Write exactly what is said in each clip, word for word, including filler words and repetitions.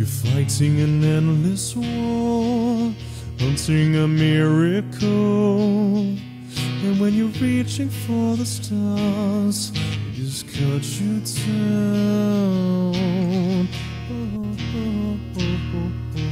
fighting an endless war, hunting a miracle. And when you're reaching for the stars, they just cut you down. Oh, oh, oh, oh,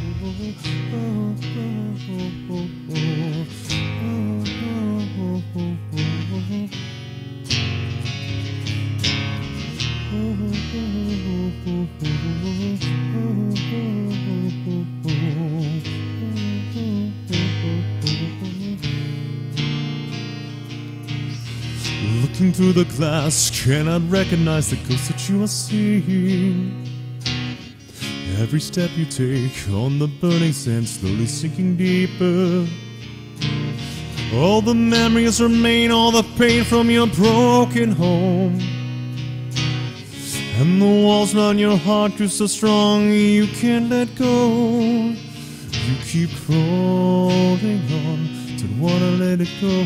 looking through the glass, cannot recognize the ghost that you are seeing. Every step you take on the burning sand, slowly sinking deeper. All the memories remain, all the pain from your broken home. And the walls around your heart grew so strong you can't let go. You keep holding on, don't wanna let it go.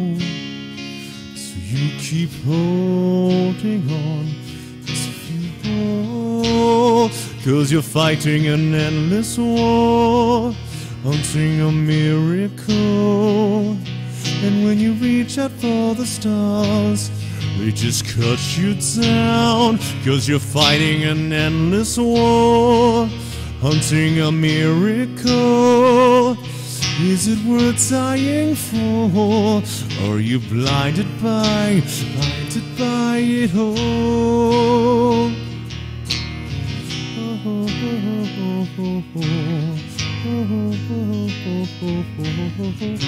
You keep holding on, if you hold, 'cause you're fighting an endless war, hunting a miracle. And when you reach out for the stars, they just cut you down, 'cause you're fighting an endless war, hunting a miracle. Is it worth dying for? Or are you blinded by, blinded by it all? Oh, oh, oh, oh, oh, oh, oh, oh, oh, oh.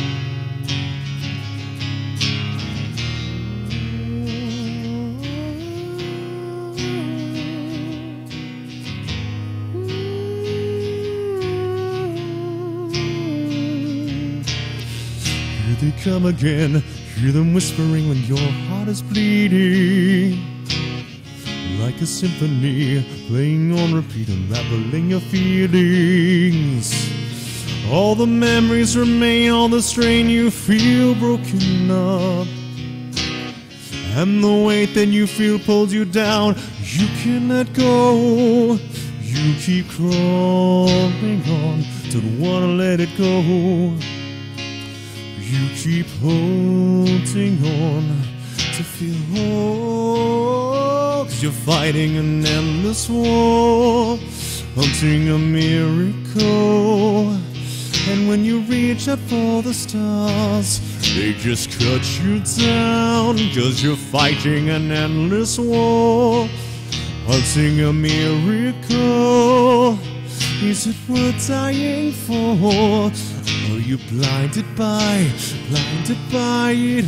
They come again, hear them whispering when your heart is bleeding. Like a symphony, playing on repeat, unraveling your feelings. All the memories remain, all the strain you feel broken up. And the weight that you feel pulls you down, you can't let go. You keep crawling on, don't wanna let it go. You keep holding on to feel whole, 'cause you're fighting an endless war, hunting a miracle. And when you reach out for the stars, they just cut you down, 'cause you're fighting an endless war, hunting a miracle. Is it worth dying for? Or are you blinded by, blinded by it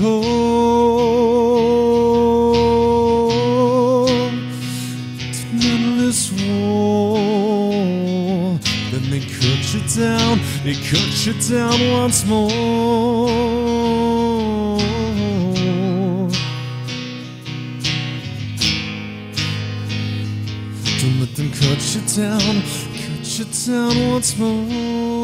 all? It's an endless war. Then they cut you down, they cut you down once more. Don't let them cut you down, cut you down once more.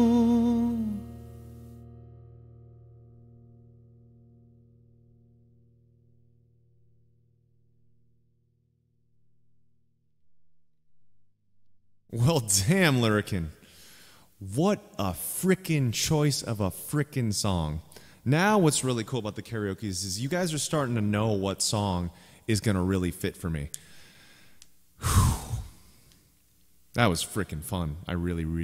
Well, damn, Lyrican. What a frickin' choice of a frickin' song. Now what's really cool about the karaoke is, is you guys are starting to know what song is going to really fit for me. Whew. That was frickin' fun. I really, really